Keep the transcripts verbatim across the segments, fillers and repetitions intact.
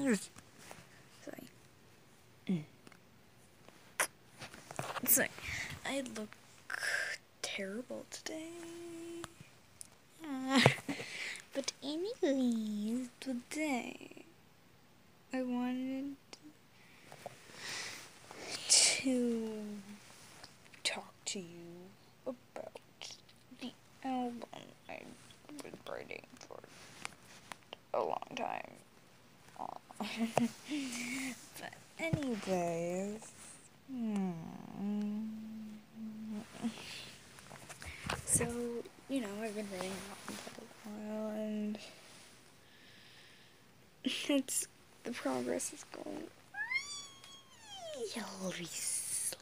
Sorry. Mm. Sorry. I look terrible today. Uh, but anyways, today I wanted to talk to you about the album I've been writing for a long time. But anyways, hmm. So, you know, I've been writing a lot for a while, and it's, the progress is going really slow.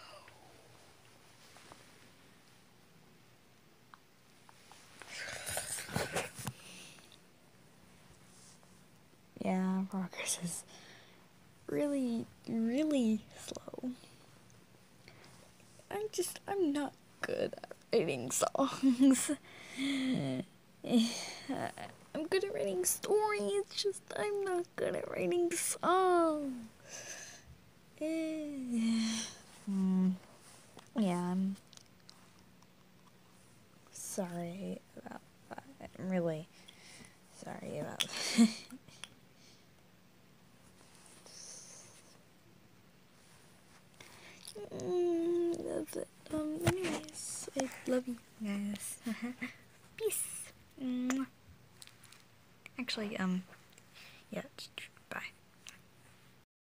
Yeah, progress is really, really slow. I'm just, I'm not good at writing songs. I'm good at writing stories, just I'm not good at writing songs. mm. Yeah, I'm sorry about that. I'm really sorry about that. mm, that's it. Um, anyways, I love you guys. Peace. Mwah. Actually, um, yeah.